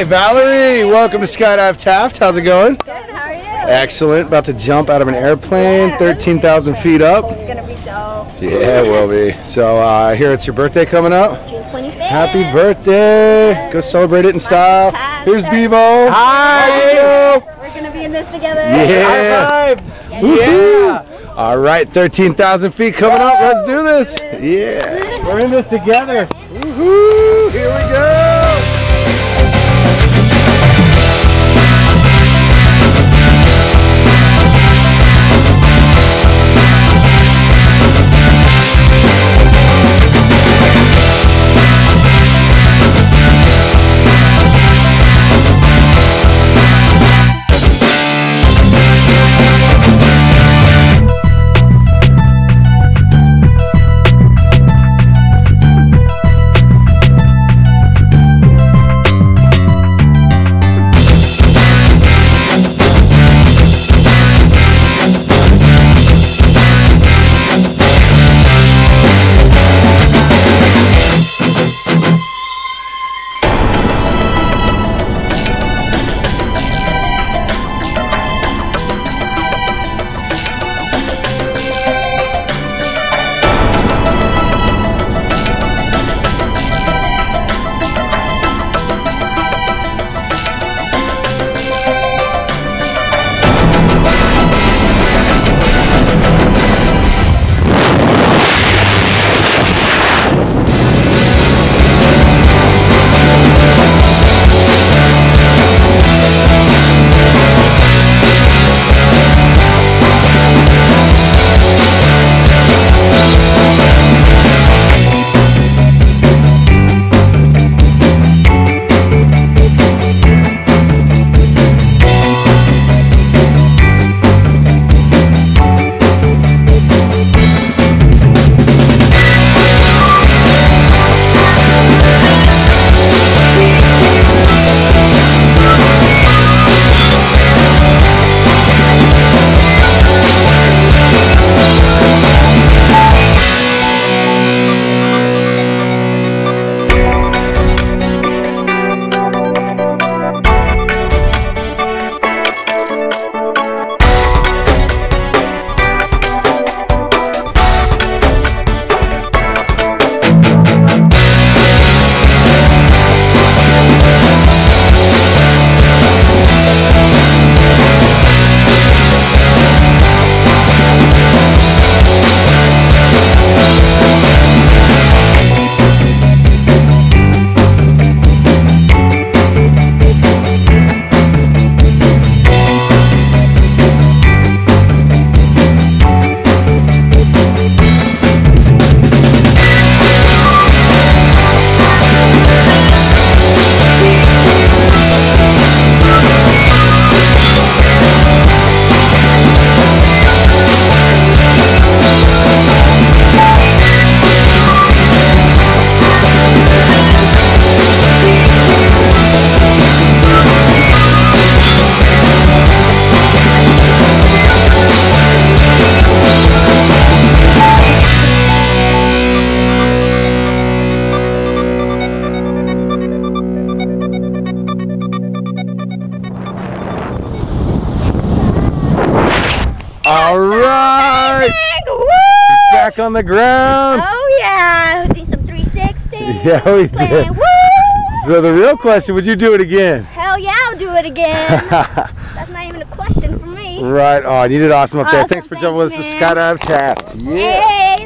Hey Valerie, welcome to Skydive Taft. How's it going? Good, how are you? Excellent. About to jump out of an airplane, 13,000 feet up. It's gonna be dope. Yeah, it will be. So I hear it's your birthday coming up. June 25th. Happy birthday. Go celebrate it in style. Here's Bevo. Hi. We're gonna be in this together. Yeah. High five. Yeah. All right, 13,000 feet coming up. Let's do this. Yeah. We're in this together. Woohoo. Here we go. All right. Woo! Back on the ground. Oh yeah, we did some 360. Yeah, we did. Woo! So the real question, would you do it again? Hell yeah, I'll do it again. That's not even a question for me. Right on. You did awesome up there. Awesome. Thanks for jumping with us to Thanks, man. Skydive Taft. Yeah. Hey.